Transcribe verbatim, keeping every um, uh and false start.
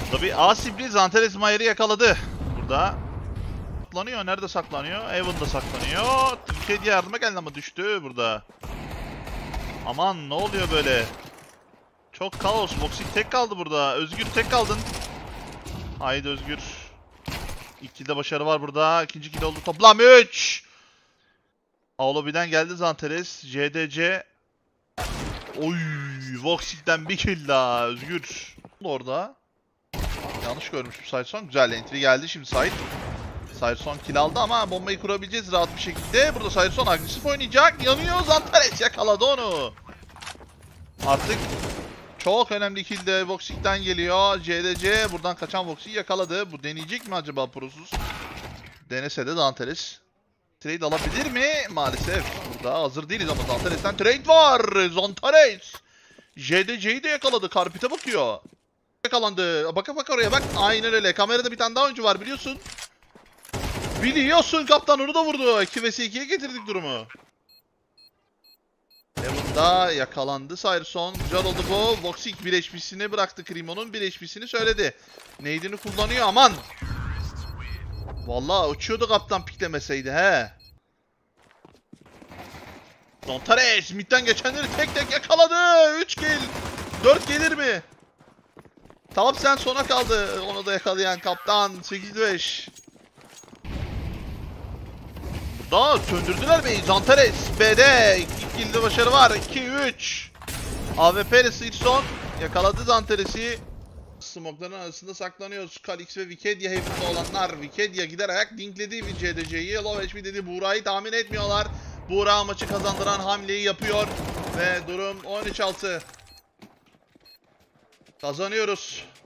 Tabii A Sibli Zanteres Mayer'i yakaladı. Burada saklanıyor. Nerede saklanıyor? Evan'da saklanıyor. Türkiye yardıma geldi ama düştü burada. Aman ne oluyor böyle? Çok kaos. Voxic tek kaldı burada. Özgür tek kaldın. Haydi Özgür. İlk kilde başarı var burada. İkinci kill oldu. Toplam üç. Aolobi'den geldi Zanteres. J D C. Oy, Voxic'ten bir kill daha. Özgür. Orada. Yanlış görmüşüm Sayson. Güzel entry geldi şimdi Sait. Sayson kill aldı ama bombayı kurabileceğiz rahat bir şekilde. Burada Sayson agresif oynayacak. Yanıyor. Zanteres yakaladı onu. Artık çok önemli kill de Voxic'ten geliyor. J D C buradan kaçan Voxic'i yakaladı. Bu deneyecek mi acaba Prosuz? Denese de Zanteres trade alabilir mi? Maalesef. Burada hazır değiliz ama Zanteres'ten trade var. Zanteres J D C'yi de yakaladı. Karpite bakıyor. Yakalandı. Baka bak oraya bak. Aynen öyle. Kamerada bir tane daha oyuncu var biliyorsun. Biliyorsun kaptan onu da vurdu. iki vs ikiye getirdik durumu. Evan'da yakalandı Sayerson. Güzel oldu bu. Voxic bir H P'sini bıraktı. Krimo'nun bir H P'sini söyledi. Nade'ini kullanıyor aman. Vallahi uçuyordu kaptan piklemeseydi he. Zanteres midden geçenleri tek tek yakaladı. üç kill. dört gelir mi? Tamam sen sona kaldı. Onu da yakalayan kaptan. sekiz beş. Burada söndürdüler mi? Zanteres B'de. iki kill'de başarı var. iki üç. A W P ile Seedson yakaladı Zanteres'i. Smoke'ların arasında saklanıyoruz. Kalix ve Wikidia hepsinde olanlar. Wikidia gider ayak dinkledi C D C'yi. Low H P dedi. Buğra'yı tahmin etmiyorlar. Buğra maçı kazandıran hamleyi yapıyor. Ve durum on üç altı. Kazanıyoruz.